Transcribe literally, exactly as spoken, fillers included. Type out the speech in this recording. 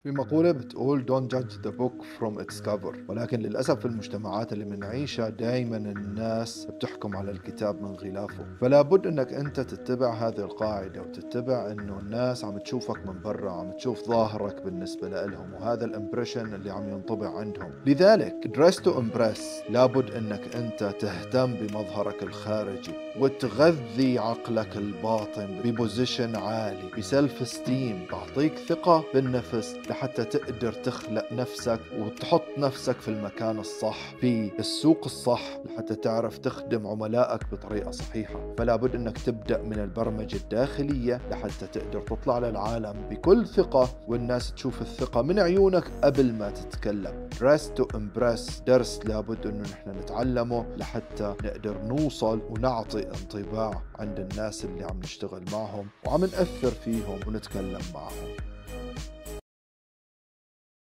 في مقولة بتقول don't judge the book from its cover، ولكن للأسف في المجتمعات اللي بنعيشها دايما الناس بتحكم على الكتاب من غلافه. فلا بد انك انت تتبع هذه القاعدة وتتبع انه الناس عم تشوفك من برا، عم تشوف ظاهرك بالنسبة لهم، وهذا الامبريشن اللي عم ينطبع عندهم. لذلك dress to impress، لابد انك انت تهتم بمظهرك الخارجي وتغذي عقلك الباطن ببوزيشن عالي، بسلف استيم، تعطيك ثقة بالنفس لحتى تقدر تخلق نفسك وتحط نفسك في المكان الصح في السوق الصح لحتى تعرف تخدم عملائك بطريقة صحيحة. فلا بد انك تبدأ من البرمجة الداخلية لحتى تقدر تطلع للعالم بكل ثقة، والناس تشوف الثقة من عيونك قبل ما تتكلم. Dress to impress درس لابد انه نحن نتعلمه لحتى نقدر نوصل ونعطي انطباع عند الناس اللي عم نشتغل معهم وعم نأثر فيهم ونتكلم معهم.